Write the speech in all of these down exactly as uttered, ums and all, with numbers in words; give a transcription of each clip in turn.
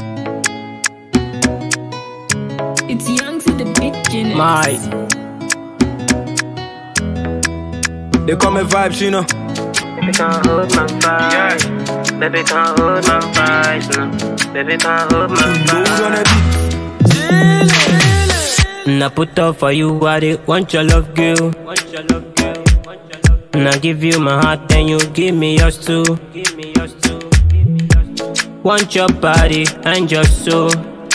It's young to the beginning. My, they call me vibes, you know. Baby can't hold my vibes. Yeah. Baby can't hold my vibes, no. Baby can't hold my vibes. And I put up for you, I did want your love, girl. And I give you my heart, then you give me yours too. Want your body and your soul.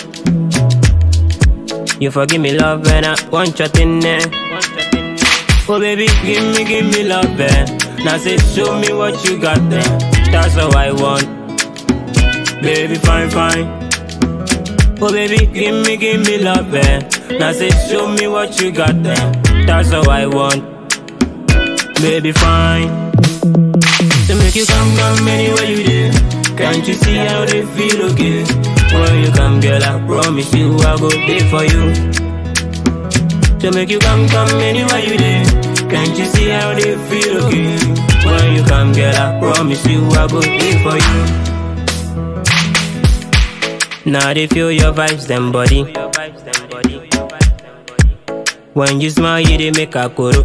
You forgive me love and I want your thing there. Oh baby, give me, give me love and now say show me what you got there. That's all I want. Baby, fine, fine. Oh baby, give me, give me love and now say show me what you got there. That's all I want. Baby, fine. To make you come, come anywhere you did. Can't you see how they feel, okay? When you come, girl, I promise you I'll go there for you. To make you come, come anywhere you did. Can't you see how they feel, okay? When you come, girl, I promise you I'll go there for you. Now they feel your vibes, them body. When you smile, you they make a koro.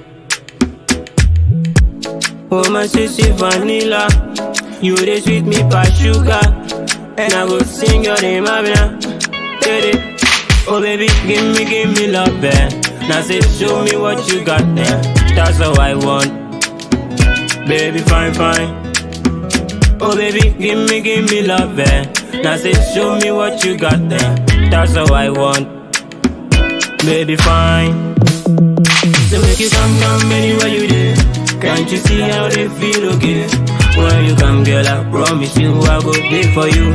Oh my sissy vanilla, you they sweet me past sugar. And I go sing your name, Abina. Oh baby, give me, give me love, eh. Now say show me what you got there. That's all I want. Baby, fine, fine. Oh baby, give me, give me love, eh. Now say show me what you got there. That's all I want. Baby, fine. So make you come, come anywhere you did. Can't you see how they feel, okay? When you come, girl, I promise you I'll go there for you.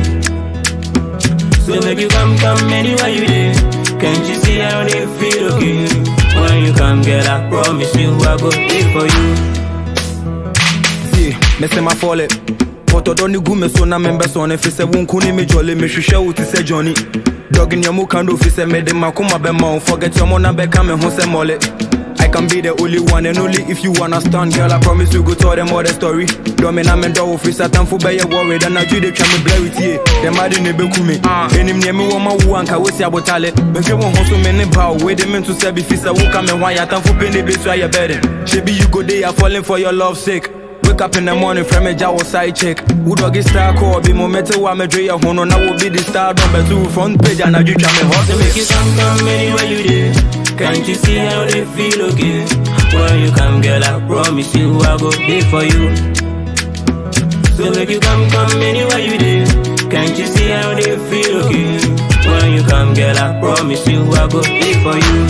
So make you come, come anywhere you did. Can't you see how they feel, okay? When you come, girl, I promise you I'll go there for you. See, me say my fall it. But I don't go me so na members on if it's a won't kuni me jolly me should show to say Johnny. Dog in your mukando if it's a made them makuma be mount. Forget your mona be come and who say mole. I can be the only one and only if you understand, girl. I promise you go tell them all the story. Don't mean I'm in the office, I time for be a worried and I do the try me blur with you. Them I didn't be me. And him near me one my one can we say about talent. When you want so many power, wait a minute to say if it's a walk and why I time for penny base why you're better. Maybe you go there, falling for your love's sake. Wake up in the morning from a jaw side check. Who dog is star call be momentum while me dre a hono now will be the star number two front page and I do try me hot to make you come come anywhere you did. Can't you see how they feel, okay? When you come, girl, I promise you I'll go there for you. So make you come, come anywhere you did. Can't you see how they feel, okay? When you come, girl, I promise you I'll go there for you.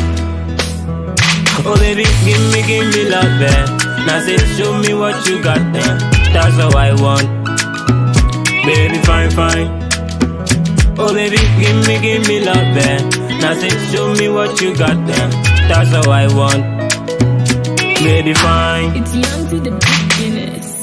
Oh baby, give me, give me love, eh. Now say show me what you got there. That's all I want. Baby, fine, fine. Oh baby, give me, give me love, eh. Now say show me what you got there. That's all I want. Baby, fine. It's young to the beginners.